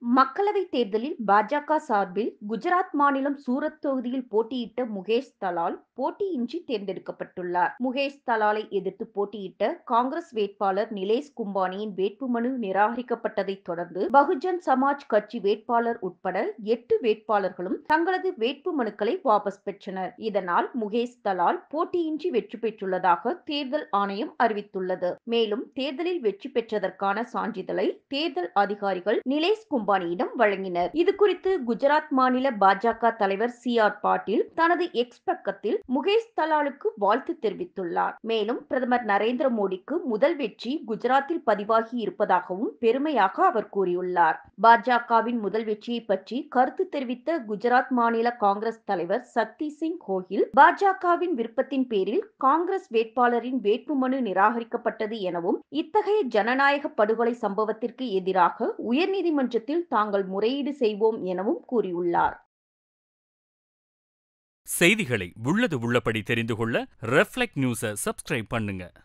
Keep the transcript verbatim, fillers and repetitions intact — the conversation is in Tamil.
மக்களவைத் தேர்தலில் பாஜக சார்பில் குஜராத் மாநிலம் சூரத் தொகுதியில் போட்டியிட்ட முகேஷ் தலால் போட்டியின்றி தேர்ந்தெடுக்கப்பட்டுள்ளார். முகேஷ் தலாலை எதிர்த்து போட்டியிட்ட காங்கிரஸ் வேட்பாளர் நிலேஷ் கும்பானியின் வேட்புமனு நிராகரிக்கப்பட்டதைத் தொடர்ந்து பகுஜன் சமாஜ் கட்சி வேட்பாளர் உட்பட எட்டு வேட்பாளர்களும் தங்களது வேட்புமனுக்களை வாபஸ் பெற்றனர். இதனால் முகேஷ் தலால் போட்டியின்றி வெற்றி பெற்றுள்ளதாக தேர்தல் ஆணையம் அறிவித்துள்ளது. மேலும் தேர்தலில் வெற்றி பெற்றதற்கான சான்றிதழை தேர்தல் அதிகாரிகள் நிலேஷ் கும்பானியிடம் வழங்கினர். இதுகுறித்து குஜராத் மாநில பாஜக தலைவர் சி ஆர் பாட்டீல் தனது எக்ஸ் பக்கத்தில் முகேஷ் தலாலுக்கு வாழ்த்து தெரிவித்துள்ளார். மேலும் பிரதமர் நரேந்திர மோடிக்கு முதல் வெற்றி குஜராத்தில் பதிவாகி இருப்பதாகவும் பெருமையாக அவர் கூறியுள்ளார். பாஜகவின் முதல் வெற்றியை பற்றி கருத்து தெரிவித்த குஜராத் மாநில காங்கிரஸ் தலைவர் சக்தி சிங் கோஹில், பாஜகவின் விருப்பத்தின் பேரில் காங்கிரஸ் வேட்பாளரின் வேட்புமனு நிராகரிக்கப்பட்டது எனவும், இத்தகைய ஜனநாயக படுகொலை சம்பவத்திற்கு எதிராக உயர்நீதிமன்றத்தில் தாங்கள் முறையீடு செய்வோம் எனவும் கூறியுள்ளார். செய்திகளை உள்ளது உள்ளபடி தெரிந்து கொள்ள ரெஃப்ளெக்ட் நியூஸை சப்ஸ்கிரைப் பண்ணுங்க.